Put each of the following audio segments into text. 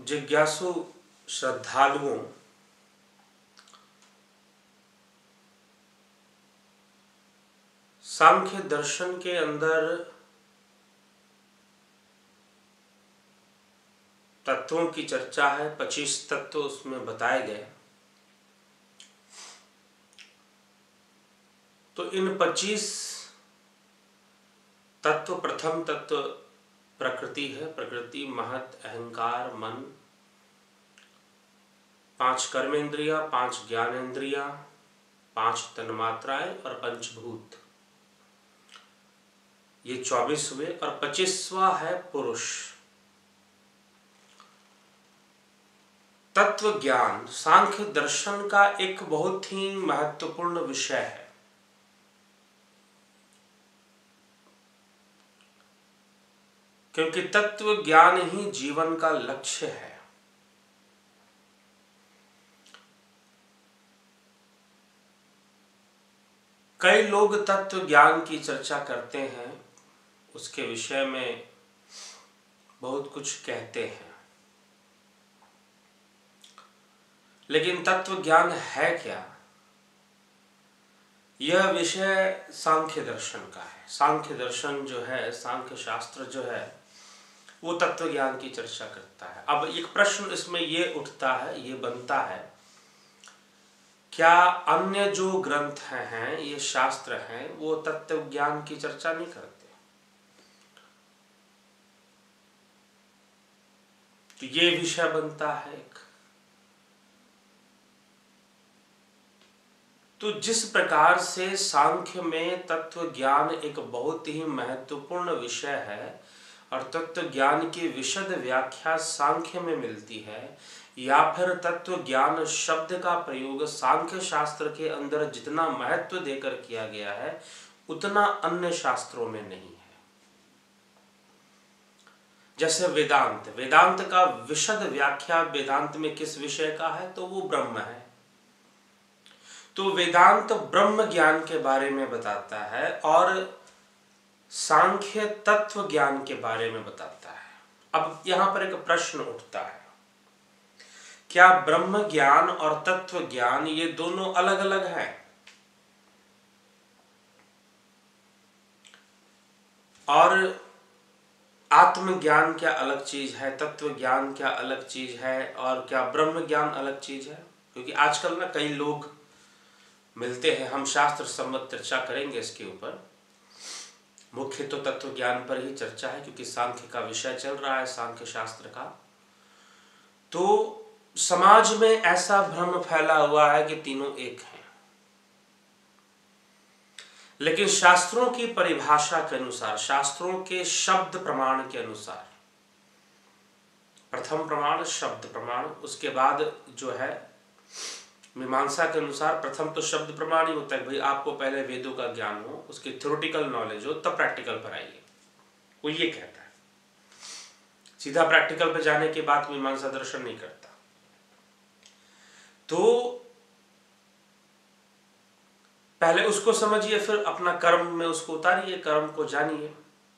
जिज्ञासु श्रद्धालुओं, सांख्य दर्शन के अंदर तत्वों की चर्चा है। 25 तत्व उसमें बताए गए। तो इन 25 तत्व, प्रथम तत्व प्रकृति है। प्रकृति, महत, अहंकार, मन, 5 कर्मेंद्रिया, 5 ज्ञानेंद्रिया, 5 तन्मात्राएं और पंचभूत, ये 24 हुए। और 25वां है पुरुष। तत्व ज्ञान सांख्य दर्शन का एक बहुत ही महत्वपूर्ण विषय है। क्योंकि तत्व ज्ञान ही जीवन का लक्ष्य है। कई लोग तत्व ज्ञान की चर्चा करते हैं, उसके विषय में बहुत कुछ कहते हैं, लेकिन तत्व ज्ञान है क्या, यह विषय सांख्य दर्शन का है। सांख्य दर्शन जो है, सांख्य शास्त्र जो है, वो तत्व ज्ञान की चर्चा करता है। अब एक प्रश्न इसमें ये उठता है, ये बनता है, क्या अन्य जो ग्रंथ हैं, ये शास्त्र हैं, वो तत्व ज्ञान की चर्चा नहीं करते? तो ये विषय बनता है एक। तो जिस प्रकार से सांख्य में तत्व ज्ञान एक बहुत ही महत्वपूर्ण विषय है और तत्व ज्ञान की विशद व्याख्या सांख्य में मिलती है, या फिर तत्व ज्ञान शब्द का प्रयोग सांख्य शास्त्र के अंदर जितना महत्व देकर किया गया है, उतना अन्य शास्त्रों में नहीं है। जैसे वेदांत, वेदांत का विशद व्याख्या वेदांत में किस विषय का है? तो वो ब्रह्म है। तो वेदांत ब्रह्म ज्ञान के बारे में बताता है और सांख्य तत्व ज्ञान के बारे में बताता है। अब यहां पर एक प्रश्न उठता है, क्या ब्रह्म ज्ञान और तत्व ज्ञान ये दोनों अलग अलग हैं? और आत्मज्ञान क्या अलग चीज है, तत्व ज्ञान क्या अलग चीज है, और क्या ब्रह्म ज्ञान अलग चीज है? क्योंकि आजकल ना कई लोग मिलते हैं, हम शास्त्र सम्मत चर्चा करेंगे इसके ऊपर। मुख्य तो तत्व ज्ञान पर ही चर्चा है, क्योंकि सांख्य का विषय चल रहा है, सांख्य शास्त्र का। तो समाज में ऐसा भ्रम फैला हुआ है कि तीनों एक हैं, लेकिन शास्त्रों की परिभाषा के अनुसार, शास्त्रों के शब्द प्रमाण के अनुसार, प्रथम प्रमाण शब्द प्रमाण, उसके बाद जो है मीमांसा के अनुसार प्रथम तो शब्द प्रमाण ही होता है, भाई आपको पहले वेदों का ज्ञान हो, उसकी थ्योरेटिकल नॉलेज हो, तब प्रैक्टिकल पर आइए, वो ये कहता है। सीधा प्रैक्टिकल पर जाने के बाद मीमांसा दर्शन नहीं करता। तो पहले उसको समझिए, फिर अपना कर्म में उसको उतारिए, कर्म को जानिए।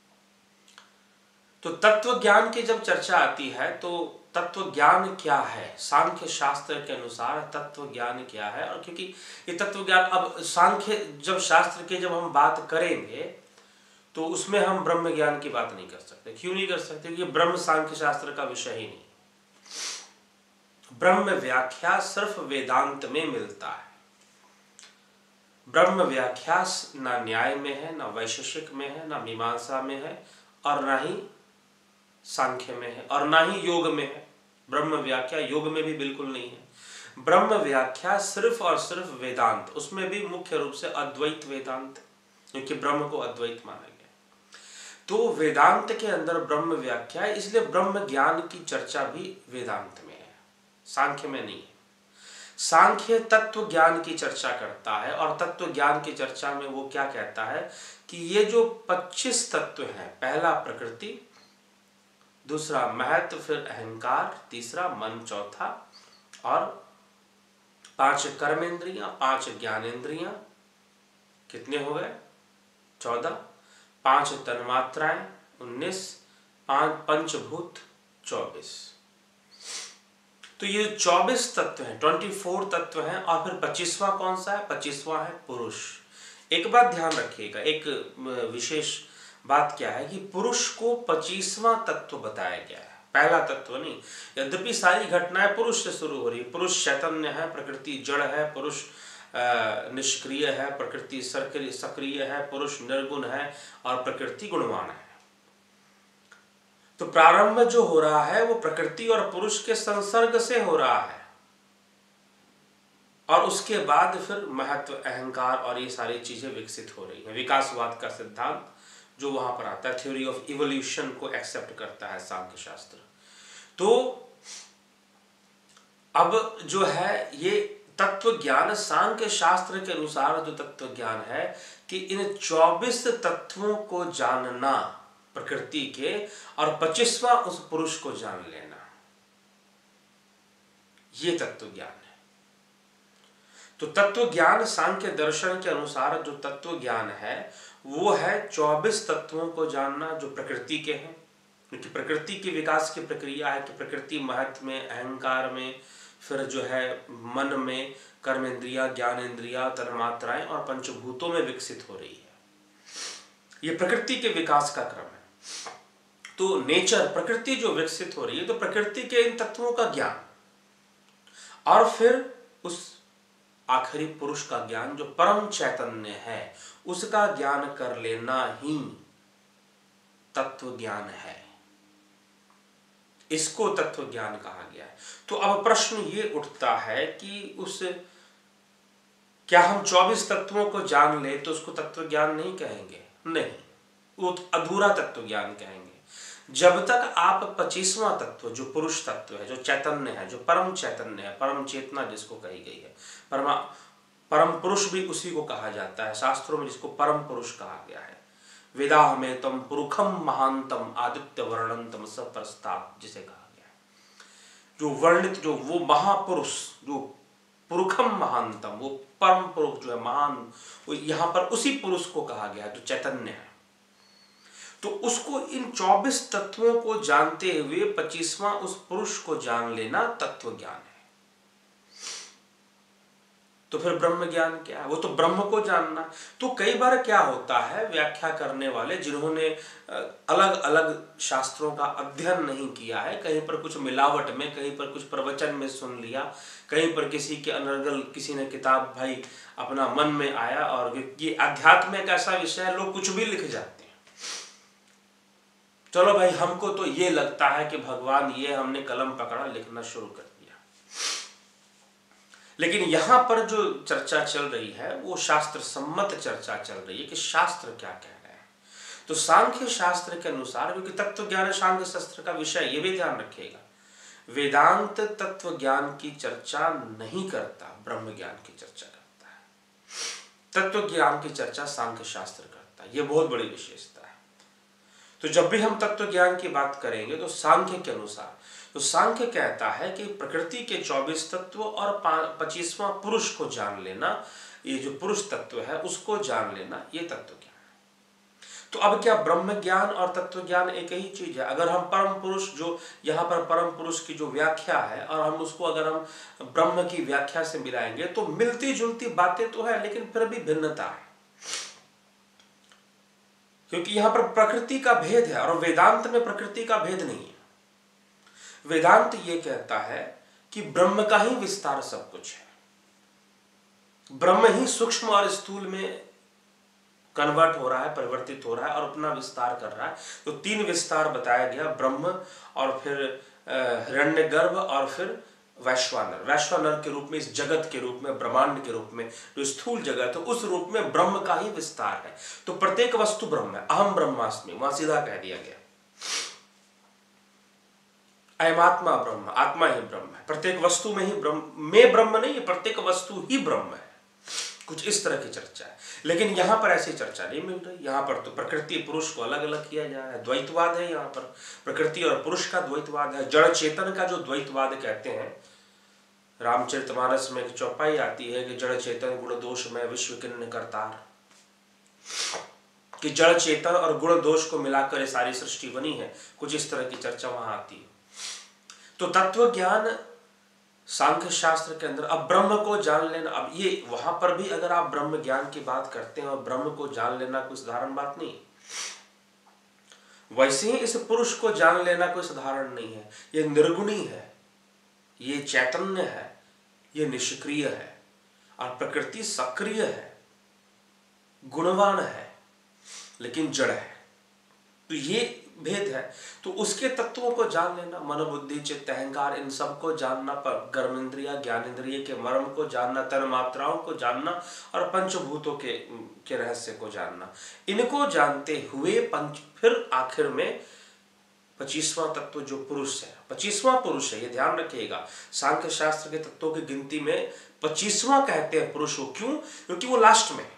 तो तत्व ज्ञान की जब चर्चा आती है, तो तत्व ज्ञान क्या है सांख्य शास्त्र के अनुसार, तत्व ज्ञान क्या है? और क्योंकि ये तत्व ज्ञान, अब सांख्य जब शास्त्र की जब हम बात करेंगे तो उसमें हम ब्रह्म ज्ञान की बात नहीं कर सकते। क्यों नहीं कर सकते? क्योंकि ब्रह्म सांख्य शास्त्र का विषय ही नहीं। ब्रह्म व्याख्या सिर्फ वेदांत में मिलता है। ब्रह्म व्याख्या ना न्याय में है, ना वैशेषिक में है, ना मीमांसा में है, और ना ही सांख्य में है, और ना ही योग में है। ब्रह्म व्याख्या योग में भी बिल्कुल नहीं है। ब्रह्म व्याख्या सिर्फ और सिर्फ वेदांत, उसमें भी मुख्य रूप से अद्वैत वेदांत, क्योंकि ब्रह्म को अद्वैत माना गया। तो वेदांत के अंदर ब्रह्म व्याख्या है, इसलिए ब्रह्म ज्ञान की चर्चा भी वेदांत में है, सांख्य में नहीं है। सांख्य तत्व ज्ञान की चर्चा करता है, और तत्व ज्ञान की चर्चा में वो क्या कहता है कि ये जो 25 तत्व हैं, पहला प्रकृति, दूसरा महत, फिर अहंकार, तीसरा मन, चौथा, और 5 कर्मेंद्रियां, 5 ज्ञानेंद्रियां, कितने हो गए? 14, 5 तन्मात्राएं 19, 5 पंचभूत 24। तो ये 24 तत्व हैं, 24 तत्व हैं, और फिर 25वां कौन सा है? 25वां है पुरुष। एक बात ध्यान रखिएगा, एक विशेष बात क्या है कि पुरुष को 25वां तत्व बताया गया है, पहला तत्व नहीं। यद्यपि सारी घटनाएं पुरुष से शुरू हो रही है, पुरुष चैतन्य है, प्रकृति जड़ है, पुरुष निष्क्रिय है, प्रकृति सक्रिय है, पुरुष निर्गुण है और प्रकृति गुणवान है। तो प्रारंभ जो हो रहा है वो प्रकृति और पुरुष के संसर्ग से हो रहा है, और उसके बाद फिर महत्व, अहंकार और ये सारी चीजें विकसित हो रही हैं। विकासवाद का सिद्धांत जो वहां पर आता है, थ्योरी ऑफ इवोल्यूशन को एक्सेप्ट करता है सांख्य शास्त्र। तो अब जो है ये तत्व ज्ञान, सांख्य शास्त्र के अनुसार जो तत्व ज्ञान है कि इन 24 तत्वों को जानना प्रकृति के, और 25वां उस पुरुष को जान लेना, ये तत्व ज्ञान है। तो तत्व ज्ञान सांख्य दर्शन के अनुसार जो तत्व ज्ञान है वो है 24 तत्वों को जानना जो प्रकृति के हैं, क्योंकि प्रकृति के विकास की प्रक्रिया है कि प्रकृति महत्व में, अहंकार में, फिर जो है मन में, कर्मेंद्रिया, ज्ञानेंद्रिया, तन्मात्राएं और पंचभूतों में विकसित हो रही है। ये प्रकृति के विकास का क्रम है। तो नेचर, प्रकृति जो विकसित हो रही है, तो प्रकृति के इन तत्वों का ज्ञान, और फिर उस आखिरी पुरुष का ज्ञान जो परम चैतन्य है, उसका ज्ञान कर लेना ही तत्व ज्ञान है। इसको तत्व ज्ञान कहा गया है। तो अब प्रश्न ये उठता है कि क्या हम 24 तत्वों को जान ले तो उसको तत्व ज्ञान नहीं कहेंगे? नहीं, वो अधूरा तत्व ज्ञान कहेंगे। जब तक आप 25वां तत्व जो पुरुष तत्व है, जो चैतन्य है, जो परम चैतन्य है, परम चेतना जिसको कही गई है, परम पुरुष भी उसी को कहा जाता है शास्त्रों में, जिसको परम पुरुष कहा गया है। वेदाह में तम पुरुखम महांतम आदित्य वर्णंतम सप्रस्ताप जिसे कहा गया है, जो वर्णित, जो वो महापुरुष, जो पुरुखम महांतम, वो परम पुरुष जो है महान, वो यहां पर उसी पुरुष को कहा गया है जो चैतन्य है। तो उसको इन 24 तत्वों को जानते हुए 25वां उस पुरुष को जान लेना तत्व ज्ञान है। तो फिर ब्रह्म ज्ञान क्या है? वो तो ब्रह्म को जानना। तो कई बार क्या होता है, व्याख्या करने वाले जिन्होंने अलग अलग शास्त्रों का अध्ययन नहीं किया है, कहीं पर कुछ मिलावट में, कहीं पर कुछ प्रवचन में सुन लिया, कहीं पर किसी के अनर्गल किसी ने किताब भाई अपना मन में आया, और ये अध्यात्म एक ऐसा विषय है, लोग कुछ भी लिख जाते हैं। चलो भाई, हमको तो ये लगता है कि भगवान ये, हमने कलम पकड़ा, लिखना शुरू कर दिया। लेकिन यहां पर जो चर्चा चल रही है वो शास्त्र सम्मत चर्चा चल रही है कि शास्त्र क्या कह रहे हैं। तो सांख्य शास्त्र के अनुसार, क्योंकि तत्व ज्ञान सांख्य शास्त्र का विषय, ये भी ध्यान रखिएगा, वेदांत तत्व ज्ञान की चर्चा नहीं करता, ब्रह्म ज्ञान की चर्चा करता है। तत्व ज्ञान की चर्चा सांख्य शास्त्र करता है, ये बहुत बड़ी विशेषता है। तो जब भी हम तत्व ज्ञान की बात करेंगे तो सांख्य के अनुसार, तो सांख्य कहता है कि प्रकृति के 24 तत्व और 25वां पुरुष को जान लेना, ये जो पुरुष तत्व है उसको जान लेना, ये तत्व ज्ञान है। तो अब क्या ब्रह्म ज्ञान और तत्व ज्ञान एक ही चीज है? अगर हम परम पुरुष, जो यहाँ पर परम पुरुष की जो व्याख्या है, और हम उसको अगर हम ब्रह्म की व्याख्या से मिलाएंगे तो मिलती जुलती बातें तो है, लेकिन फिर भी भिन्नता है, क्योंकि यहाँ पर प्रकृति का भेद है और वेदांत में प्रकृति का भेद नहीं है। वेदांत ये कहता है कि ब्रह्म का ही विस्तार सब कुछ है, ब्रह्म ही सूक्ष्म और स्थूल में कन्वर्ट हो रहा है, परिवर्तित हो रहा है और अपना विस्तार कर रहा है। तो 3 विस्तार बताया गया, ब्रह्म, और फिर हिरण्यगर्भ, और फिर वैश्वानर। वैश्वानर के रूप में, इस जगत के रूप में, ब्रह्मांड के रूप में, जो स्थूल जगत है उस रूप में ब्रह्म का ही विस्तार है। तो प्रत्येक वस्तु ब्रह्म है, अहम ब्रह्मास्मि, वहां सीधा कह दिया गया, अयमात्मा ब्रह्म, आत्मा ही ब्रह्म है। प्रत्येक वस्तु में ही ब्रह्म नहीं है, प्रत्येक वस्तु ही ब्रह्म है। कुछ इस तरह की चर्चा है, लेकिन यहां पर ऐसी चर्चा नहीं मिल रही। यहां पर तो प्रकृति पुरुष को अलग अलग किया जा रहा है, द्वैतवाद है। यहाँ पर प्रकृति और पुरुष का द्वैतवाद है, जड़ चेतन का जो द्वैतवाद कहते हैं। रामचरितमानस में एक चौपाई आती है कि जड़ चेतन गुण दोष में विश्व किन्न करतार, कि जड़ चेतन और गुण दोष को मिलाकर सारी सृष्टि बनी है। कुछ इस तरह की चर्चा वहां आती है। तो तत्व ज्ञान सांख्य शास्त्र के अंदर अब ब्रह्म को जान लेना, अब ये वहां पर भी अगर आप ब्रह्म ज्ञान की बात करते हैं और ब्रह्म को जान लेना कोई साधारण बात नहीं, वैसे ही इस पुरुष को जान लेना कोई साधारण नहीं है। ये निर्गुणी है, ये चैतन्य है, ये निष्क्रिय है, और प्रकृति सक्रिय है, गुणवान है, लेकिन जड़ है। तो ये भेद है। तो उसके तत्वों को जान लेना, मन बुद्धि चित्त अहंकार, इन सब को जानना, पर कर्मेंद्रिया ज्ञानेंद्रिय के मर्म को जानना, तन मात्राओं को जानना, और पंचभूतों के रहस्य को जानना, इनको जानते हुए फिर आखिर में 25वां तत्व जो पुरुष है, 25वां पुरुष है, ये ध्यान रखिएगा। सांख्य शास्त्र के तत्वों की गिनती में 25वां कहते हैं पुरुष को। क्यों? क्योंकि वो लास्ट में,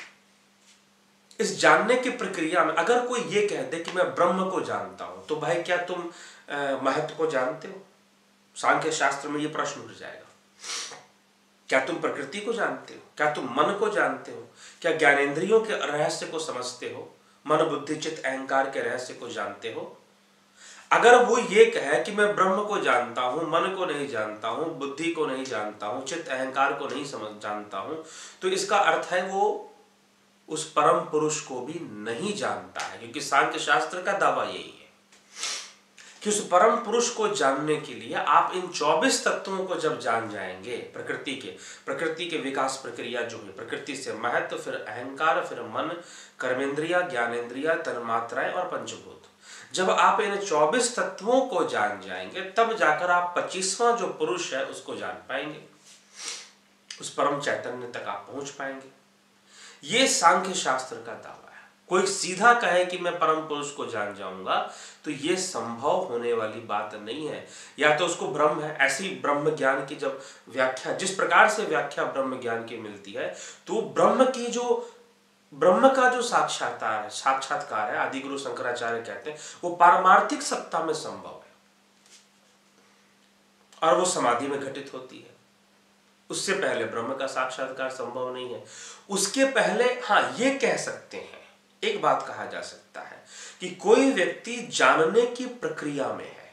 इस जानने की प्रक्रिया में अगर कोई ये कह दे कि मैं ब्रह्म को जानता हूं, तो भाई क्या तुम महत्व को जानते हो? सांख्य शास्त्र में ये प्रश्न उठ जाएगा। क्या तुम प्रकृति को जानते हो? क्या तुम मन को जानते हो? क्या ज्ञानेंद्रियों के रहस्य को समझते हो? मन बुद्धि चित्त अहंकार के रहस्य को जानते हो? अगर वो ये कहे कि मैं ब्रह्म को जानता हूं, मन को नहीं जानता हूं, बुद्धि को नहीं जानता हूं, चित्त अहंकार को नहीं जानता हूं, तो इसका अर्थ है वो उस परम पुरुष को भी नहीं जानता है। क्योंकि सांख्य शास्त्र का दावा यही है कि उस परम पुरुष को जानने के लिए आप इन 24 तत्वों को जब जान जाएंगे, प्रकृति के विकास प्रक्रिया जो है, प्रकृति से महत्व, फिर अहंकार, फिर मन, कर्मेंद्रिया ज्ञानेंद्रिया, तन्मात्राएं और पंचभूत, जब आप इन 24 तत्वों को जान जाएंगे, तब जाकर आप 25वां जो पुरुष है उसको जान पाएंगे, उस परम चैतन्य तक आप पहुंच पाएंगे। ये सांख्य शास्त्र का दावा है। कोई सीधा कहे कि मैं परम पुरुष को जान जाऊंगा, तो ये संभव होने वाली बात नहीं है। या तो उसको ब्रह्म है, ऐसी ब्रह्म ज्ञान की जब व्याख्या, जिस प्रकार से व्याख्या ब्रह्म ज्ञान की मिलती है, तो ब्रह्म का जो साक्षात्कार है, आदि गुरु शंकराचार्य कहते हैं, वो पारमार्थिक सत्ता में संभव है, और वो समाधि में घटित होती है। उससे पहले ब्रह्म का साक्षात्कार संभव नहीं है। उसके पहले हाँ ये कह सकते हैं, एक बात कहा जा सकता है कि कोई व्यक्ति जानने की प्रक्रिया में है,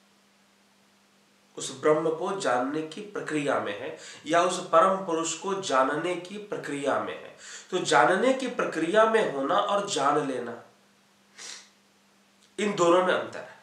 उस ब्रह्म को जानने की प्रक्रिया में है, या उस परम पुरुष को जानने की प्रक्रिया में है। तो जानने की प्रक्रिया में होना और जान लेना, इन दोनों में अंतर है।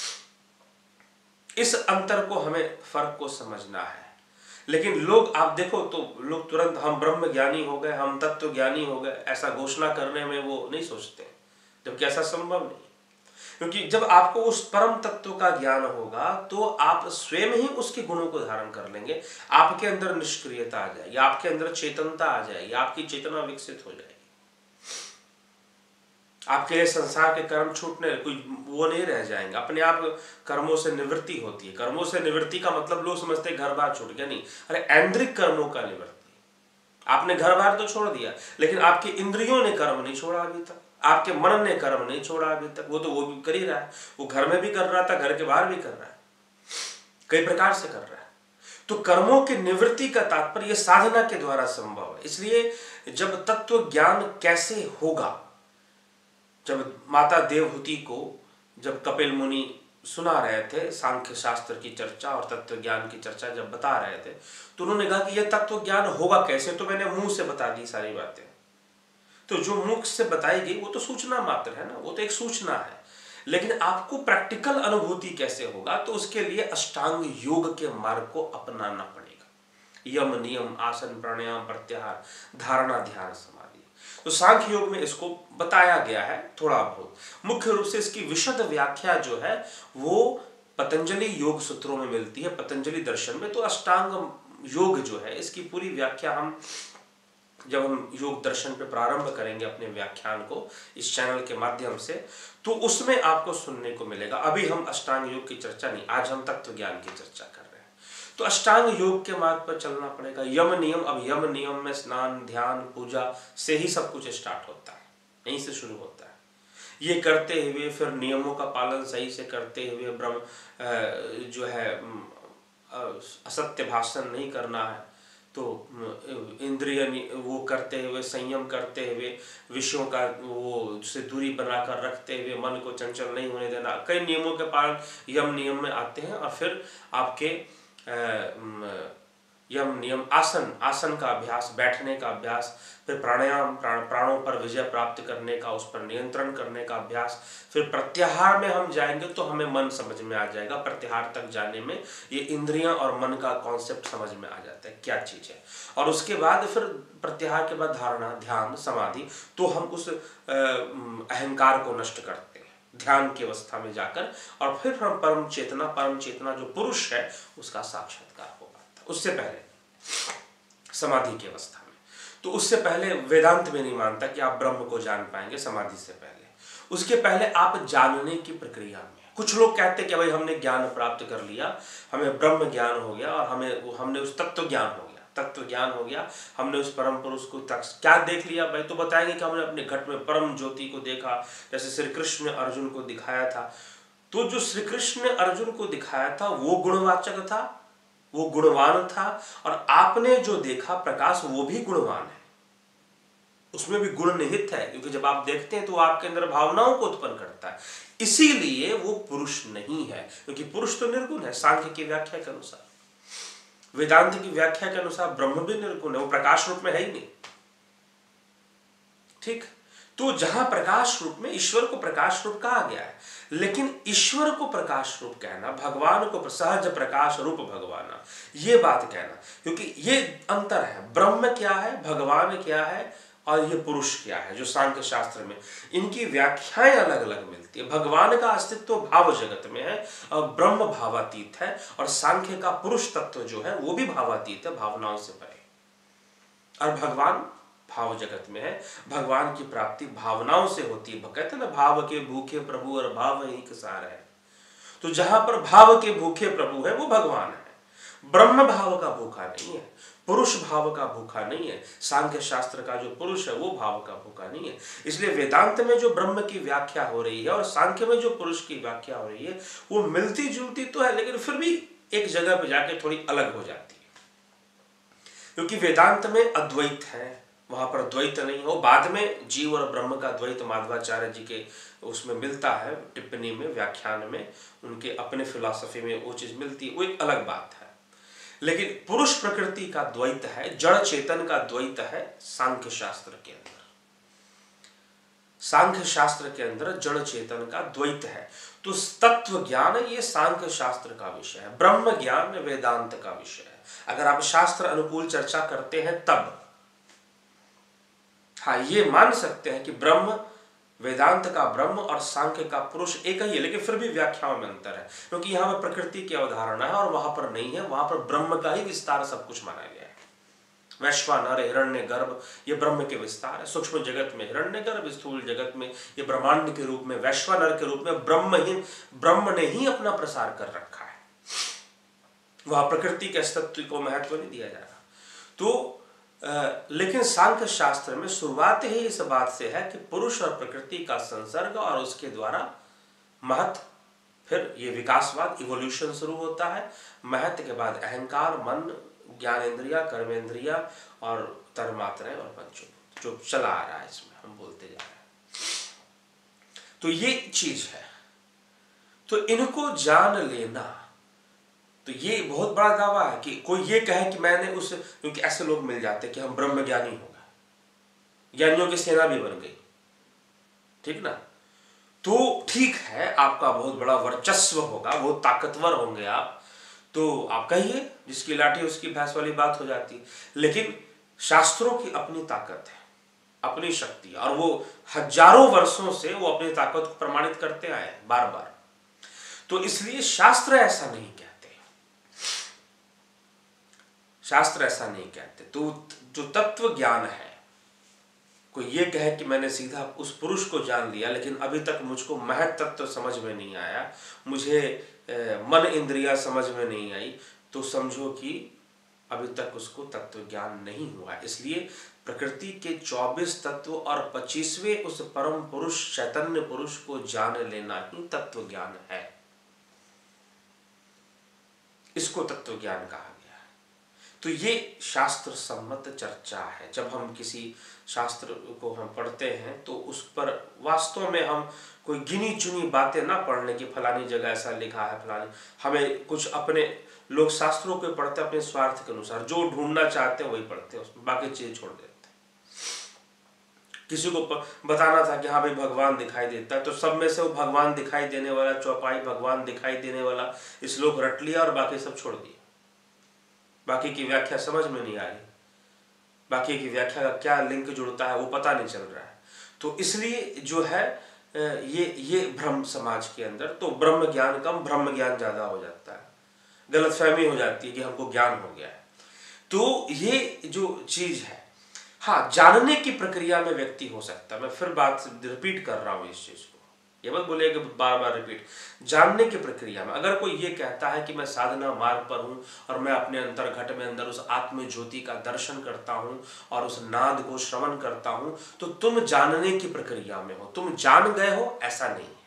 इस अंतर को हमें, फर्क को समझना है। लेकिन लोग, आप देखो तो लोग तुरंत हम ब्रह्म ज्ञानी हो गए, हम तत्व ज्ञानी हो गए, ऐसा घोषणा करने में वो नहीं सोचते, जबकि ऐसा संभव नहीं। क्योंकि जब आपको उस परम तत्व का ज्ञान होगा, तो आप स्वयं ही उसके गुणों को धारण कर लेंगे। आपके अंदर निष्क्रियता आ जाएगी, आपके अंदर चेतनता आ जाएगी, आपकी चेतना विकसित हो जाएगी। आपके संसार के कर्म छूटने, कोई वो नहीं रह जाएंगे, अपने आप कर्मों से निवृत्ति होती है। कर्मों से निवृत्ति का मतलब लोग समझते हैं घर बार छूट गया, नहीं। अरे ऐन्द्रिक कर्मों का निवृत्ति। आपने घर बार तो छोड़ दिया, लेकिन आपकी इंद्रियों ने कर्म नहीं छोड़ा अभी तक, आपके मन ने कर्म नहीं छोड़ा अभी तक। वो भी कर ही रहा है, वो घर में भी कर रहा था, घर के बाहर भी कर रहा है, कई प्रकार से कर रहा है। तो कर्मों की निवृत्ति का तात्पर्य साधना के द्वारा संभव है। इसलिए जब तत्व ज्ञान कैसे होगा, जब माता देवहूति को जब कपिल मुनि सुना रहे थे सांख्य शास्त्र की चर्चा और तत्व ज्ञान की चर्चा जब बता रहे थे, तो उन्होंने कहा कि यह तत्व ज्ञान होगा कैसे? तो मैंने मुंह से बता दी सारी बातें। तो जो मुख से बताई गई वो तो सूचना मात्र है ना, वो तो एक सूचना है। लेकिन आपको प्रैक्टिकल अनुभूति कैसे होगा, तो उसके लिए अष्टांग योग के मार्ग को अपनाना पड़ेगा। यम नियम आसन प्राणायाम प्रत्याहार धारणा ध्यान समाधि। तो सांख्य योग में इसको बताया गया है थोड़ा बहुत। मुख्य रूप से इसकी विशद व्याख्या जो है वो पतंजलि योग सूत्रों में मिलती है, पतंजलि दर्शन में। तो अष्टांग योग जो है इसकी पूरी व्याख्या जब हम योग दर्शन पे प्रारंभ करेंगे अपने व्याख्यान को इस चैनल के माध्यम से, तो उसमें आपको सुनने को मिलेगा। अभी हम अष्टांग योग की चर्चा नहीं, आज हम तत्व ज्ञान की चर्चा कर रहे हैं। तो अष्टांग योग के मार्ग पर चलना पड़ेगा। यम नियम, अब यम नियम में स्नान ध्यान पूजा से ही सब कुछ स्टार्ट होता है, यहीं से शुरू होता है। ये करते हुए फिर नियमों का पालन सही से करते हुए ब्रह्म जो है असत्य भाषण नहीं करना है, तो इंद्रिय वो करते हुए संयम करते हुए विषयों का वो से दूरी बनाकर रखते हुए मन को चंचल नहीं होने देना, कई नियमों के पालन यम नियम में आते हैं। और फिर आपके यम नियम, आसन का अभ्यास, बैठने का अभ्यास, फिर प्राणायाम, प्राणों पर विजय प्राप्त करने का, उस पर नियंत्रण करने का अभ्यास, फिर प्रत्याहार में हम जाएंगे तो हमें मन समझ में आ जाएगा। प्रत्याहार तक जाने में ये इंद्रियां और मन का कॉन्सेप्ट समझ में आ जाता है क्या चीज है। और उसके बाद फिर प्रत्याहार के बाद धारणा, ध्यान, समाधि, तो हम उस अहंकार को नष्ट करते हैं ध्यान की अवस्था में जाकर, और फिर हम परम चेतना जो पुरुष है उसका साक्षात्कार होगा। उससे पहले समाधि की अवस्था में, तो उससे पहले वेदांत में नहीं मानता कि आप ब्रह्म को जान पाएंगे समाधि से पहले। उसके पहले आप जानने की प्रक्रिया में, कुछ लोग कहते हैं कि भाई हमने ज्ञान प्राप्त कर लिया, हमें ब्रह्म ज्ञान हो गया और हमने उस तत्व ज्ञान हो गया, हमने उस परम पुरुष को क्या देख लिया भाई, तो बताएंगे कि हमने अपने घट में परम ज्योति को देखा, जैसे श्री कृष्ण ने अर्जुन को दिखाया था। तो जो श्री कृष्ण ने अर्जुन को दिखाया था वो गुणवाचक था, वो गुणवान था, और आपने जो देखा प्रकाश वो भी गुणवान है, उसमें भी गुण निहित है, क्योंकि जब आप देखते हैं तो आपके अंदर भावनाओं को उत्पन्न करता है। इसीलिए वो पुरुष नहीं है, क्योंकि पुरुष तो निर्गुण है सांख्य की व्याख्या के अनुसार। वेदांत की व्याख्या के अनुसार ब्रह्म भी निर्गुण है, वो प्रकाश रूप में है ही नहीं। ठीक, तो जहां प्रकाश रूप में, ईश्वर को प्रकाश रूप कहा गया है, लेकिन ईश्वर को प्रकाश रूप कहना, भगवान को सहज प्रकाश रूप भगवान, ये बात कहना, क्योंकि ये अंतर है। ब्रह्म क्या है, भगवान क्या है, और ये पुरुष क्या है, जो सांख्य शास्त्र में इनकी व्याख्याएं अलग अलग मिलती है। भगवान का अस्तित्व भाव जगत में है और ब्रह्म भावातीत है, और सांख्य का पुरुष तत्व जो है वो भी भावातीत है, भावनाओं से परे, और भगवान भाव जगत में है। भगवान की प्राप्ति भावनाओं से होती है। कहते हैं ना, भाव के भूखे प्रभु और भाव ही के सार है। तो जहां पर भाव के भूखे प्रभु है वो भगवान है, ब्रह्म भाव का भूखा नहीं है, पुरुष भाव का भूखा नहीं है। सांख्य शास्त्र का जो पुरुष है वो भाव का भूखा नहीं है। इसलिए वेदांत में जो ब्रह्म की व्याख्या हो रही है और सांख्य में जो पुरुष की व्याख्या हो रही है वो मिलती जुलती तो है, लेकिन फिर भी एक जगह पे जाके थोड़ी अलग हो जाती है, क्योंकि वेदांत में अद्वैत है, वहां पर द्वैत नहीं हो। बाद में जीव और ब्रह्म का द्वैत माधवाचार्य जी के उसमें मिलता है, टिप्पणी में, व्याख्यान में, उनके अपने फिलॉसफी में वो चीज मिलती है, वो एक अलग बात है। लेकिन पुरुष प्रकृति का द्वैत है, जड़ चेतन का द्वैत है सांख्य शास्त्र के अंदर। सांख्य शास्त्र के अंदर जड़ चेतन का द्वैत है। तो तत्व ज्ञान ये सांख्य शास्त्र का विषय है, ब्रह्म ज्ञान वेदांत का विषय है। अगर आप शास्त्र अनुकूल चर्चा करते हैं तब हाँ ये मान सकते हैं कि ब्रह्म, वेदांत का ब्रह्म और सांख्य का पुरुष एक ही है, लेकिन फिर भी व्याख्याओं में अंतर है, क्योंकि यहाँ पर प्रकृति की अवधारणा है और वहां पर नहीं है। वहां पर ब्रह्म का ही विस्तार सब कुछ माना गया है। वैश्वानर, हिरण्यगर्भ, ये ब्रह्म के विस्तार है। सूक्ष्म जगत में हिरण्यगर्भ, स्थूल जगत में ये ब्रह्मांड के रूप में, वैश्वानर के रूप में ब्रह्म ने ही अपना प्रसार कर रखा है। वहां प्रकृति के अस्तित्व को महत्व नहीं दिया जा रहा। तो लेकिन सांख्य शास्त्र में शुरुआत ही इस बात से है कि पुरुष और प्रकृति का संसर्ग और उसके द्वारा महत, फिर ये विकासवाद, इवोल्यूशन शुरू होता है। महत के बाद अहंकार, मन, ज्ञानेंद्रिया, कर्मेंद्रिया और तन्मात्राएं और पंचभूत जो चला आ रहा है, इसमें हम बोलते जा रहे हैं। तो ये चीज है। तो इनको जान लेना, तो ये बहुत बड़ा दावा है कि कोई ये कहे कि मैंने उस, क्योंकि ऐसे लोग मिल जाते कि हम ब्रह्म ज्ञानी हो गए, ज्ञानियों की सेना भी बन गई, ठीक ना। तो ठीक है, आपका बहुत बड़ा वर्चस्व होगा, बहुत ताकतवर होंगे आप, तो आप कहिए, जिसकी लाठी उसकी भैंस वाली बात हो जाती है। लेकिन शास्त्रों की अपनी ताकत है, अपनी शक्ति, और वो हजारों वर्षों से वो अपनी ताकत को प्रमाणित करते आए बार बार। तो इसलिए शास्त्र ऐसा नहीं कहते, शास्त्र ऐसा नहीं कहते। तो जो तत्व ज्ञान है, कोई ये कहे कि मैंने सीधा उस पुरुष को जान लिया, लेकिन अभी तक मुझको महत तत्व समझ में नहीं आया, मुझे मन इंद्रिया समझ में नहीं आई, तो समझो कि अभी तक उसको तत्व ज्ञान नहीं हुआ। इसलिए प्रकृति के 24 तत्व और 25वें उस परम पुरुष, चैतन्य पुरुष को जान लेना ही तत्व ज्ञान है। इसको तत्व ज्ञान कहा गया। तो ये शास्त्र सम्मत चर्चा है। जब हम किसी शास्त्र को हम पढ़ते हैं तो उस पर वास्तव में हम कोई गिनी चुनी बातें ना पढ़ने की, फलानी जगह ऐसा लिखा है, फलानी, हमें कुछ अपने लोग शास्त्रों को पढ़ते अपने स्वार्थ के अनुसार, जो ढूंढना चाहते हैं वही पढ़ते हैं, उसमें बाकी चीज छोड़ देते हैं। किसी को बताना था कि हाँ भाई भगवान दिखाई देता है, तो सब में से वो भगवान दिखाई देने वाला चौपाई, भगवान दिखाई देने वाला श्लोक रट लिया और बाकी सब छोड़ दिया। बाकी की व्याख्या समझ में नहीं आ रही, बाकी की व्याख्या का क्या लिंक जुड़ता है वो पता नहीं चल रहा है। तो इसलिए जो है ये भ्रम समाज के अंदर, तो ब्रह्म ज्ञान कम, ब्रह्म ज्ञान ज्यादा हो जाता है, गलतफहमी हो जाती है कि हमको ज्ञान हो गया है। तो ये जो चीज है, हाँ, जानने की प्रक्रिया में व्यक्ति हो सकता है। मैं फिर बात रिपीट कर रहा हूं इस चीज को, ये मत बोलिए कि बार बार रिपीट। जानने की प्रक्रिया में अगर कोई ये कहता है कि मैं साधना मार्ग पर हूं और मैं अपने अंतर्घट में अंदर उस आत्म ज्योति का दर्शन करता हूं और उस नाद को श्रवण करता हूं, तो तुम जानने की प्रक्रिया में हो, तुम जान गए हो, ऐसा नहीं है।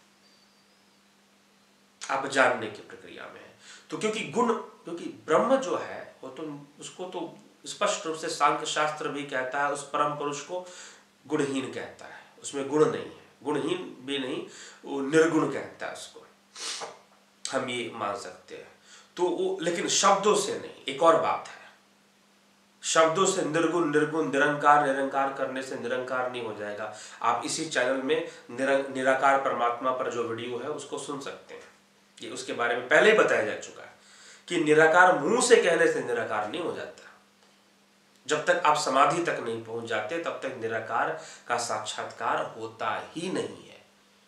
आप जानने की प्रक्रिया में है। तो क्योंकि ब्रह्म जो है वो तो उसको तो स्पष्ट रूप से सांख्य शास्त्र भी कहता है, उस परम पुरुष को गुणहीन कहता है, उसमें गुण नहीं है, गुणहीन भी नहीं, वो निर्गुण कहता है उसको, हम ये मान सकते हैं। तो वो लेकिन शब्दों से नहीं, एक और बात है, शब्दों से निर्गुण निर्गुण निरंकार निरंकार करने से निरंकार नहीं हो जाएगा। आप इसी चैनल में निराकार परमात्मा पर जो वीडियो है उसको सुन सकते हैं, ये उसके बारे में पहले ही बताया जा चुका है कि निराकार मुंह से कहने से निराकार नहीं हो जाता। जब तक आप समाधि तक नहीं पहुंच जाते तब तक निराकार का साक्षात्कार होता ही नहीं है।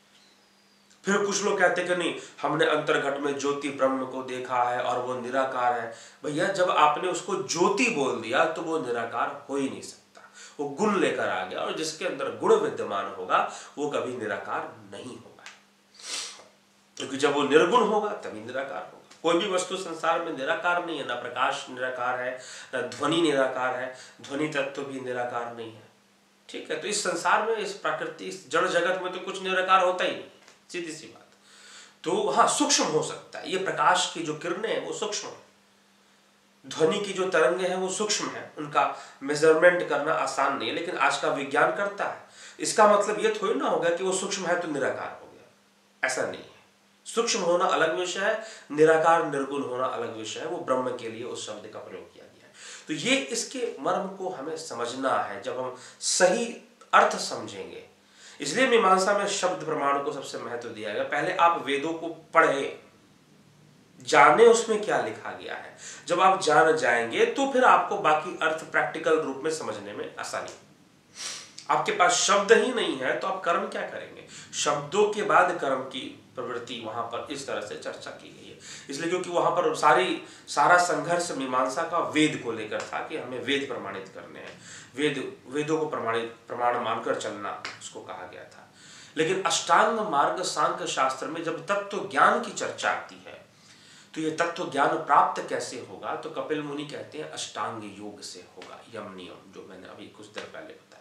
फिर कुछ लोग कहते हैं कि नहीं, हमने अंतर्घट में ज्योति ब्रह्म को देखा है और वो निराकार है। भैया, जब आपने उसको ज्योति बोल दिया तो वो निराकार हो ही नहीं सकता, वो गुण लेकर आ गया, और जिसके अंदर गुण विद्यमान होगा वो कभी निराकार नहीं होगा, क्योंकि जब वो निर्गुण होगा तभी निराकार होगा। कोई भी वस्तु संसार में निराकार नहीं है, ना प्रकाश निराकार है, ना ध्वनि निराकार है, ध्वनि तत्व भी निराकार नहीं है। ठीक है, तो इस संसार में, इस प्रकृति, इस जड़ जगत में तो कुछ निराकार होता ही नहीं, सीधी सी बात। तो हाँ, सूक्ष्म हो सकता है, ये प्रकाश की जो किरणें हैं वो सूक्ष्म है, ध्वनि की जो तरंगे हैं वो सूक्ष्म है, उनका मेजरमेंट करना आसान नहीं है, लेकिन आज का विज्ञान करता है। इसका मतलब ये थोड़ी ना होगा कि वो सूक्ष्म है तो निराकार हो गया, ऐसा नहीं है। सूक्ष्म होना अलग विषय है, निराकार निर्गुण होना अलग विषय है, वो ब्रह्म के लिए उस शब्द का प्रयोग किया गया है। तो ये इसके मर्म को हमें समझना है, जब हम सही अर्थ समझेंगे। इसलिए मीमांसा में शब्द प्रमाण को सबसे महत्व दिया गया। पहले आप वेदों को पढ़े, जाने उसमें क्या लिखा गया है। जब आप जान जाएंगे तो फिर आपको बाकी अर्थ प्रैक्टिकल रूप में समझने में आसानी। आपके पास शब्द ही नहीं है तो आप कर्म क्या करेंगे। शब्दों के बाद कर्म की प्रवृत्ति वहां पर इस तरह से चर्चा की गई है, इसलिए क्योंकि वहां पर सारा संघर्ष मीमांसा का वेद को लेकर था कि हमें वेद प्रमाणित करने हैं, वेदों को प्रमाण मानकर चलना उसको कहा गया था। लेकिन अष्टांग मार्ग सांख्य शास्त्र में जब तत्व ज्ञान की चर्चा आती है तो ये तत्व ज्ञान प्राप्त कैसे होगा, तो कपिल मुनि कहते हैं अष्टांग योग से होगा। यम नियम जो मैंने अभी कुछ देर पहले बताया,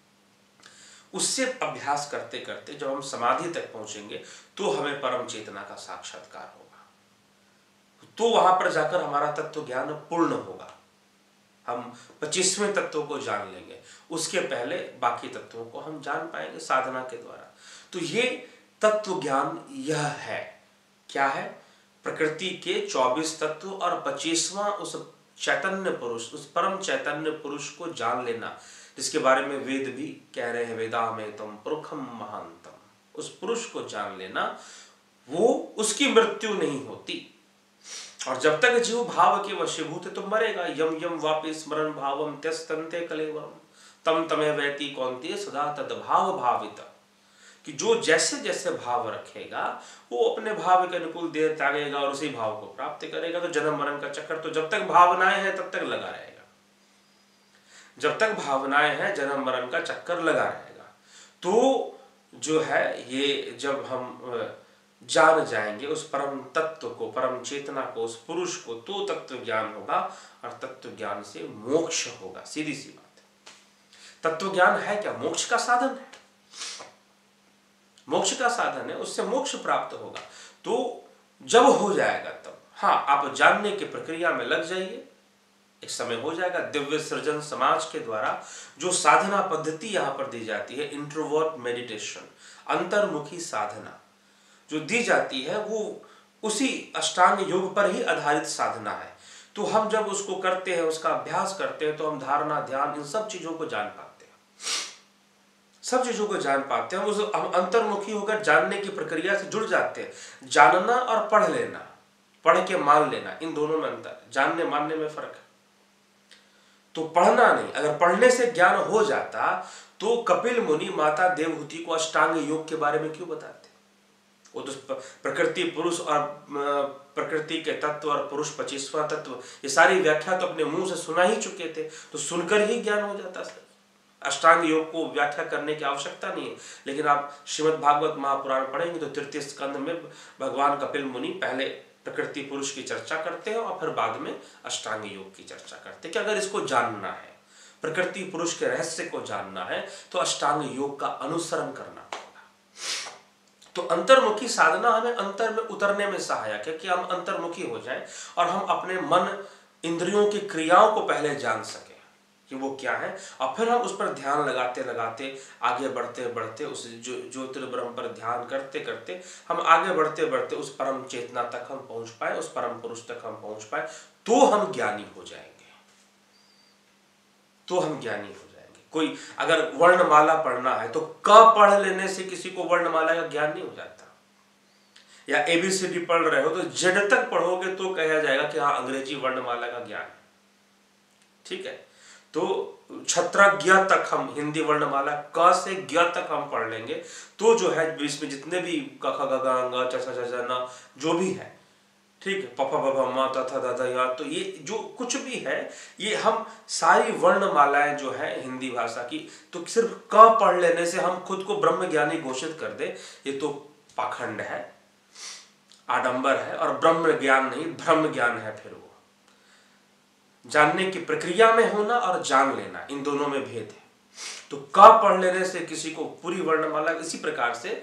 उससे अभ्यास करते करते जब हम समाधि तक पहुंचेंगे तो हमें परम चेतना का साक्षात्कार होगा, तो वहां पर जाकर हमारा तत्व ज्ञान पूर्ण होगा। हम 25वें तत्व को जान लेंगे, उसके पहले बाकी तत्वों को हम जान पाएंगे साधना के द्वारा। तो ये तत्व ज्ञान यह है, क्या है, प्रकृति के 24 तत्व और 25वां उस चैतन्य पुरुष, उस परम चैतन्य पुरुष को जान लेना, जिसके बारे में वेद भी कह रहे हैं, वेदा में तुम पुरुषम महांतम, उस पुरुष को जान लेना, वो उसकी मृत्यु नहीं होती। और जब तक जीव भाव के वशीभूत है तो मरेगा। यम यम वापि स्मरण भावम त्यस्तन्ते कलेवरम तम तमे वैति कौन्तेय सदा तद्भाव भावित, कि जो जैसे जैसे भाव रखेगा वो अपने भाव के अनुकूल देर त्यागेगा और उसी भाव को प्राप्त करेगा। तो जन्म मरण का चक्कर तो जब तक भावनाएं हैं तब तक लगा रहेगा, जब तक भावनाएं हैं जन्म मरण का चक्कर लगा रहेगा। तो जो है ये जब हम जान जाएंगे उस परम तत्व को, परम चेतना को, उस पुरुष को, तो तत्व ज्ञान होगा और तत्व ज्ञान से मोक्ष होगा। सीधी सी बात है। तत्व ज्ञान है क्या, मोक्ष का साधन है, मोक्ष का साधन है, उससे मोक्ष प्राप्त होगा। तो जब हो जाएगा तब हाँ, आप जानने की प्रक्रिया में लग जाइए, एक समय हो जाएगा। दिव्य सृजन समाज के द्वारा जो साधना पद्धति यहाँ पर दी जाती है, इंट्रोवर्ट मेडिटेशन, अंतर्मुखी साधना जो दी जाती है, वो उसी अष्टांग योग पर ही आधारित साधना है। तो हम जब उसको करते हैं, उसका अभ्यास करते हैं, तो हम धारणा, ध्यान, इन सब चीजों को जान पाते हैं, सब चीजों को जान पाते हैं। हम अंतर्मुखी होकर जानने की प्रक्रिया से जुड़ जाते हैं। जानना और पढ़ लेना, पढ़ के मान लेना, इन दोनों में अंतर, जानने मानने में फर्क है। तो पढ़ना नहीं, अगर पढ़ने से ज्ञान हो जाता तो कपिल मुनि माता देवहूति को अष्टांग योग के बारे में क्यों बताते? वो तो प्रकृति, पुरुष और प्रकृति के तत्व और पुरुष 25वां तत्व, ये सारी व्याख्या तो अपने मुंह से सुना ही चुके थे, तो सुनकर ही ज्ञान हो जाता है। अष्टांग योग को व्याख्या करने की आवश्यकता नहीं है। लेकिन आप श्रीमद् भागवत महापुराण पढ़ेंगे तो तृतीय स्कंद में भगवान कपिल मुनि पहले प्रकृति पुरुष की चर्चा करते हैं और फिर बाद में अष्टांग योग की चर्चा करते हैं कि अगर इसको जानना है, प्रकृति पुरुष के रहस्य को जानना है, तो अष्टांग योग का अनुसरण करना पड़ेगा। तो अंतर्मुखी साधना हमें अंतर में उतरने में सहायक है कि हम अंतर्मुखी हो जाएं और हम अपने मन, इंद्रियों की क्रियाओं को पहले जान सकें कि वो क्या है, और फिर हम उस पर ध्यान लगाते लगाते आगे बढ़ते बढ़ते उस ज्योतिर्ब्रह्म पर ध्यान करते करते हम आगे बढ़ते बढ़ते उस परम चेतना तक हम पहुंच पाए, उस परम पुरुष तक हम पहुंच पाए, तो हम ज्ञानी हो जाएंगे, तो हम ज्ञानी हो जाएंगे। कोई अगर वर्णमाला पढ़ना है तो क पढ़ लेने से किसी को वर्णमाला का ज्ञान नहीं हो जाता, या एबीसीडी पढ़ रहे हो तो जेड तक पढ़ोगे तो कहा जाएगा कि हाँ अंग्रेजी वर्णमाला का ज्ञान है, ठीक है। तो छत्रज्ञ तक हम हिंदी वर्णमाला क से ज्ञ तक हम पढ़ लेंगे तो जो है इसमें जितने भी क ख ग घ ङ च छ ज न जो भी है, ठीक है, प फ ब भ म त थ द ध य, तो ये जो कुछ भी है ये हम सारी वर्णमालाएं जो है हिंदी भाषा की, तो सिर्फ क पढ़ लेने से हम खुद को ब्रह्म ज्ञानी घोषित कर दे, ये तो पाखंड है, आडंबर है, और ब्रह्म ज्ञान नहीं ब्रह्म ज्ञान है। फिर वो जानने की प्रक्रिया में होना और जान लेना, इन दोनों में भेद है। तो क पढ़ लेने से किसी को पूरी वर्णमाला, इसी प्रकार से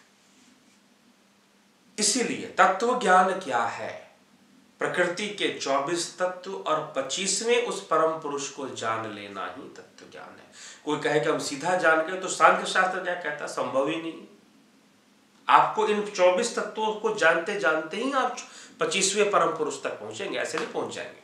इसीलिए तत्व ज्ञान क्या है? प्रकृति के 24 तत्व और 25वें उस परम पुरुष को जान लेना ही तत्व ज्ञान है। कोई कहे कि हम सीधा जान गए, तो सांख्य शास्त्र क्या कहता? संभव ही नहीं। आपको इन 24 तत्वों को जानते जानते ही आप 25वें परम पुरुष तक पहुंचेंगे, ऐसे नहीं पहुंच जाएंगे।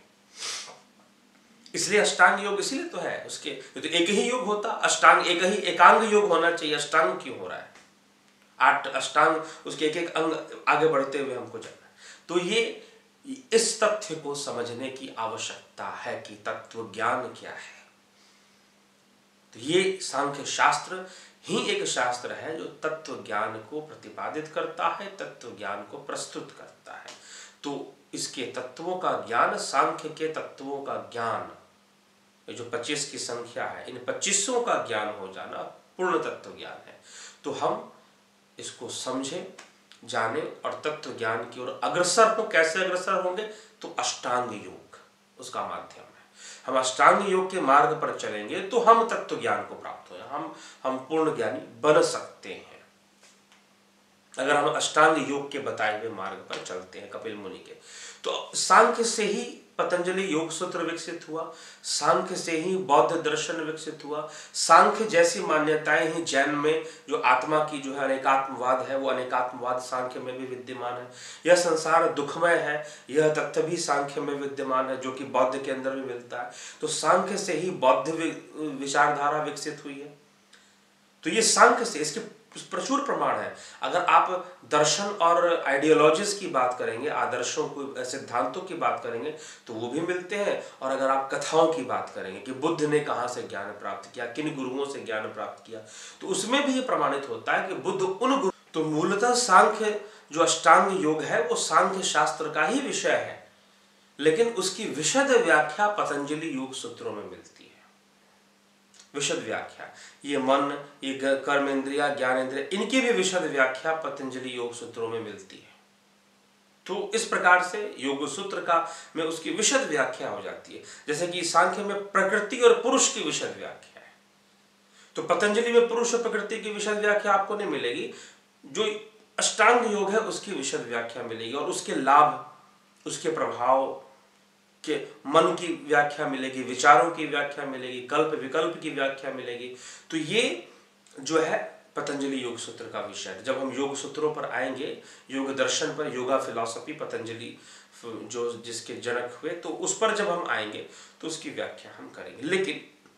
इसलिए अष्टांग योग इसीलिए तो है, उसके तो एक ही योग होता, अष्टांग एक ही एकांग योग होना चाहिए, अष्टांग क्यों हो रहा है? 8 अष्टांग, उसके एक एक अंग आगे बढ़ते हुए हमको जाना है। तो ये इस तथ्य को समझने की आवश्यकता है कि तत्व ज्ञान क्या है। तो ये सांख्य शास्त्र ही एक शास्त्र है जो तत्व ज्ञान को प्रतिपादित करता है, तत्व ज्ञान को प्रस्तुत करता है। तो इसके तत्वों का ज्ञान, सांख्य के तत्वों का ज्ञान, ये जो 25 की संख्या है, इन 25 का ज्ञान हो जाना पूर्ण तत्व ज्ञान है। तो हम इसको समझें, जाने और तत्व ज्ञान की ओर अग्रसर हो। कैसे अग्रसर होंगे? तो अष्टांग योग उसका माध्यम है। हम अष्टांग योग के मार्ग पर चलेंगे तो हम तत्व ज्ञान को प्राप्त हो, हम पूर्ण ज्ञानी बन सकते हैं अगर हम अष्टांग योग के बताए हुए मार्ग पर चलते हैं कपिल मुनि के। तो सांख्य से ही पतंजलि योग सूत्र विकसित हुआ, सांख्य से ही बौद्ध दर्शन विकसित हुआ, सांख्य जैसी मान्यताएं ही जैन में जो आत्मा की जो है अनेकात्मवाद है, वो अनेकात्मवाद सांख्य में भी विद्यमान है। यह संसार दुखमय है, यह तथ्य भी सांख्य में विद्यमान है, जो कि बौद्ध के अंदर भी मिलता है। तो सांख्य से ही बौद्ध विचारधारा विकसित हुई है। तो ये सांख्य से, इसके प्रचुर प्रमाण है। अगर आप दर्शन और आइडियोलॉजीज की बात करेंगे, आदर्शों को, सिद्धांतों की बात करेंगे, तो वो भी मिलते हैं। और अगर आप कथाओं की बात करेंगे कि बुद्ध ने कहाँ से ज्ञान प्राप्त किया, किन गुरुओं से ज्ञान प्राप्त किया, तो उसमें भी ये प्रमाणित होता है कि बुद्ध उन गुरु। तो मूलतः सांख्य जो अष्टांग योग है वो सांख्य शास्त्र का ही विषय है, लेकिन उसकी विशद व्याख्या पतंजलि योग सूत्रों में मिलती है। विशद व्याख्या, ये मन, ये कर्मेंद्रिया, ज्ञानेंद्रिया, इनकी भी विशद व्याख्या पतंजलि योग सूत्रों में मिलती है। तो इस प्रकार से योग सूत्र का में उसकी विशद व्याख्या हो जाती है। जैसे कि सांख्य में प्रकृति और पुरुष की विशद व्याख्या है, तो पतंजलि में पुरुष और प्रकृति की विशद व्याख्या आपको नहीं मिलेगी। जो अष्टांग योग है उसकी विशद व्याख्या मिलेगी, और उसके लाभ, उसके प्रभाव के मन की व्याख्या मिलेगी, विचारों की व्याख्या मिलेगी, कल्प विकल्प की व्याख्या मिलेगी। तो ये जो है पतंजलि योग सूत्र का विषय। जब हम योग सूत्रों पर आएंगे, योग दर्शन पर, योगा फिलॉसफी पतंजलि जो जिसके जनक हुए, तो उस पर जब हम आएंगे तो उसकी व्याख्या हम करेंगे। लेकिन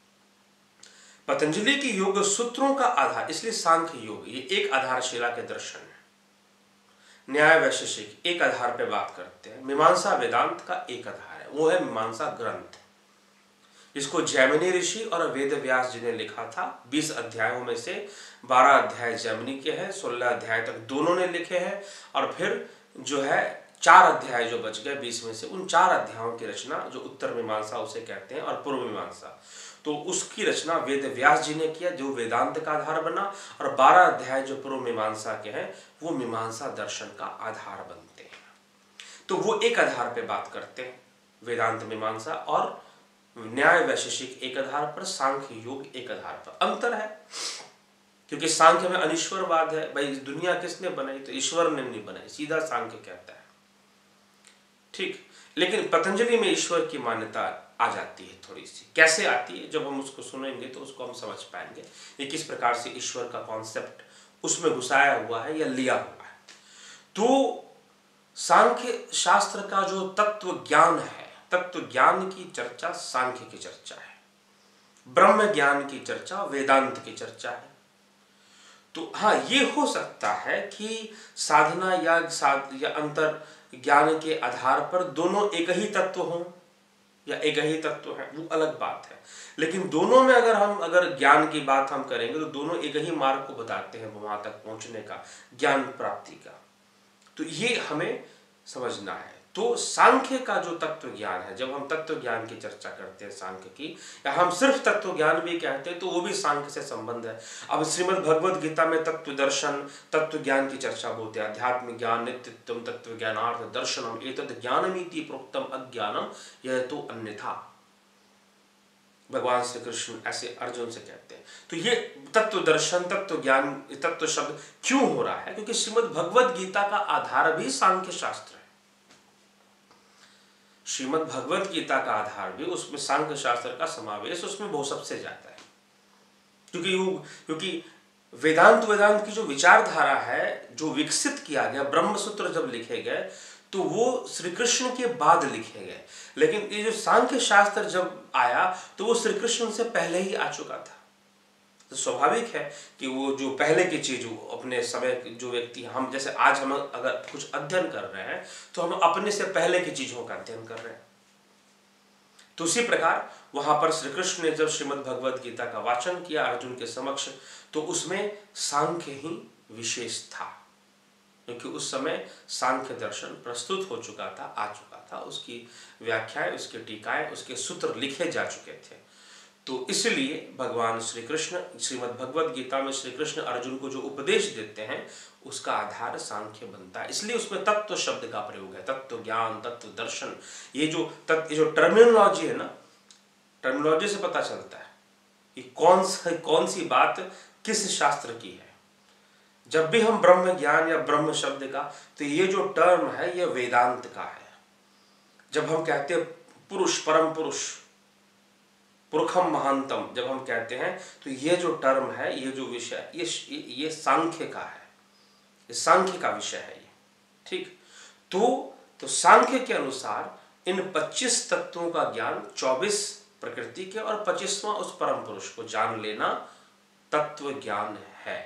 पतंजलि की योग सूत्रों का आधार, इसलिए सांख्य योग ये एक आधारशिला के दर्शन है। न्याय वैशेषिक एक आधार पे बात करते हैं, मीमांसा वेदांत का एक आधार है, वो है मीमांसा ग्रंथ। इसको जैमिनी ऋषि और वेद व्यास जी ने लिखा था। 20 अध्यायों में से 12 अध्याय जैमिनी के हैं, 16 अध्याय तक दोनों ने लिखे हैं, और फिर जो है 4 अध्याय जो बच गए 20 में से, उन 4 अध्यायों की रचना जो उत्तर मीमांसा उसे कहते हैं और पूर्व मीमांसा, तो उसकी रचना वेद व्यास जी ने किया, जो वेदांत का आधार बना। और 12 अध्याय जो पूर्व मीमांसा के हैं वो मीमांसा दर्शन का आधार बनते हैं। तो वो एक आधार पे बात करते हैं, वेदांत मीमांसा, और न्याय वैशेषिक एक आधार पर, सांख्य योग एक आधार पर। अंतर है क्योंकि सांख्य में अनिश्वरवाद है। भाई दुनिया किसने बनाई? तो ईश्वर ने नहीं बनाई, सीधा सांख्य कहता है, ठीक। लेकिन पतंजलि में ईश्वर की मान्यता आ जाती है थोड़ी सी। कैसे आती है? जब हम उसको सुनेंगे तो उसको हम समझ पाएंगे ये किस प्रकार से ईश्वर का कॉन्सेप्ट उसमें घुसाया हुआ है या लिया हुआ है। तो सांख्य शास्त्र का जो तत्व ज्ञान है, तत्व ज्ञान की चर्चा सांख्य की चर्चा है, ब्रह्म ज्ञान की चर्चा वेदांत की चर्चा है। तो हाँ, ये हो सकता है कि साधना या अंतर ज्ञान के आधार पर दोनों एक ही तत्व हों या एक ही तत्व है, वो अलग बात है। लेकिन दोनों में अगर ज्ञान की बात हम करेंगे तो दोनों एक ही मार्ग को बताते हैं वहां तक पहुंचने का, ज्ञान प्राप्ति का। तो ये हमें समझना है। तो सांख्य का जो तत्व ज्ञान है, जब हम तत्व ज्ञान की चर्चा करते हैं सांख्य की, या हम सिर्फ तत्व ज्ञान भी कहते हैं, तो वो भी सांख्य से संबंध है। अब श्रीमद् भगवद गीता में तत्व दर्शन, तत्व ज्ञान की चर्चा बोलते हैं। अध्यात्म ज्ञान नित्यत्वम तत्व ज्ञानार्थ दर्शनम एतद् ज्ञानमिति प्रोक्तम अज्ञानम यह तो अन्यथा, भगवान श्री कृष्ण ऐसे अर्जुन से कहते हैं। तो ये तत्व दर्शन, तत्व ज्ञान, तत्व शब्द क्यों हो रहा है? क्योंकि श्रीमद् भगवद गीता का आधार भी सांख्य शास्त्र है। श्रीमद् भगवद गीता का आधार भी, उसमें सांख्य शास्त्र का समावेश उसमें बहुत सबसे ज्यादा है। क्योंकि वेदांत की जो विचारधारा है, जो विकसित किया गया, ब्रह्म सूत्र जब लिखे गए तो वो श्री कृष्ण के बाद लिखे गए। लेकिन ये जो सांख्य शास्त्र जब आया तो वो श्री कृष्ण से पहले ही आ चुका था। तो स्वाभाविक है कि वो जो पहले की चीज, अपने समय जो व्यक्ति, हम जैसे आज हम अगर कुछ अध्ययन कर रहे हैं तो हम अपने से पहले की चीजों का अध्ययन कर रहे हैं। तो उसी प्रकार वहां पर श्री कृष्ण ने जब श्रीमद् भगवद गीता का वाचन किया अर्जुन के समक्ष, तो उसमें सांख्य ही विशेष था, क्योंकि उस समय सांख्य दर्शन प्रस्तुत हो चुका था, आ चुका था, उसकी व्याख्याएं, उसके टीकाएं, उसके सूत्र लिखे जा चुके थे। तो इसलिए भगवान श्री कृष्ण श्रीमद् भगवद गीता में श्री कृष्ण अर्जुन को जो उपदेश देते हैं उसका आधार सांख्य बनता है। इसलिए उसमें तत्व शब्द का प्रयोग है, तत्व ज्ञान, तत्व दर्शन। ये जो टर्मिनोलॉजी है ना, टर्मिनोलॉजी से पता चलता है कि कौन सी बात किस शास्त्र की है। जब भी हम ब्रह्म ज्ञान या ब्रह्म शब्द का, तो ये जो टर्म है ये वेदांत का है। जब हम कहते हैं पुरुष, परम पुरुष, पुरखम महानतम, जब हम कहते हैं तो ये जो टर्म है, ये जो विषय, ये सांख्य का है, ये सांख्य का विषय है ये, ठीक। तो सांख्य के अनुसार इन 25 तत्वों का ज्ञान, 24 प्रकृति के और 25वां उस परम पुरुष को जान लेना तत्व ज्ञान है।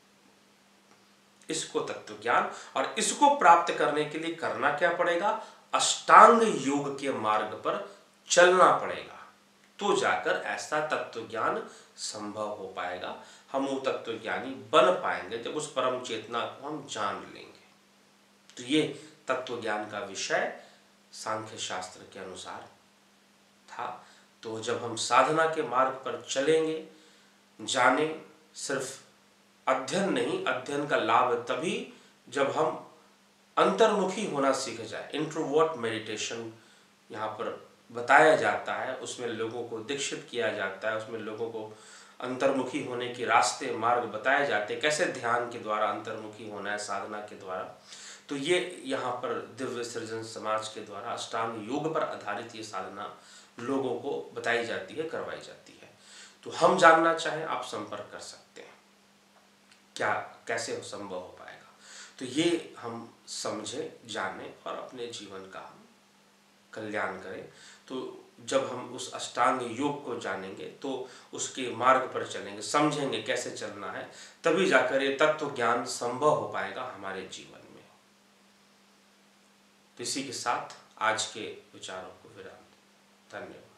इसको तत्व ज्ञान, और इसको प्राप्त करने के लिए करना क्या पड़ेगा? अष्टांग योग के मार्ग पर चलना पड़ेगा, तो जाकर ऐसा तत्व ज्ञान संभव हो पाएगा। हम वो तत्व ज्ञानी बन पाएंगे जब उस परम चेतना को हम जान लेंगे। तो ये तत्व ज्ञान का विषय सांख्य शास्त्र के अनुसार था। तो जब हम साधना के मार्ग पर चलेंगे, जाने, सिर्फ अध्ययन नहीं, अध्ययन का लाभ तभी जब हम अंतर्मुखी होना सीख जाए। इंट्रोवर्ट मेडिटेशन यहाँ पर बताया जाता है, उसमें लोगों को दीक्षित किया जाता है, उसमें लोगों को अंतर्मुखी होने के रास्ते, मार्ग बताए जाते हैं, कैसे ध्यान के द्वारा अंतर्मुखी होना है, साधना के द्वारा। तो ये यहाँ पर दिव्य सृजन समाज के द्वारा अष्टांग योग पर आधारित ये साधना लोगों को बताई जाती है, करवाई जाती है। तो हम जानना चाहें, आप संपर्क कर सकते हैं। क्या कैसे संभव हो पाएगा। तो ये हम समझे, जाने और अपने जीवन का हम कल्याण करें। तो जब हम उस अष्टांग योग को जानेंगे तो उसके मार्ग पर चलेंगे, समझेंगे कैसे चलना है, तभी जाकर ये तत्व ज्ञान संभव हो पाएगा हमारे जीवन में। तो इसी के साथ आज के विचारों को विराम। धन्यवाद।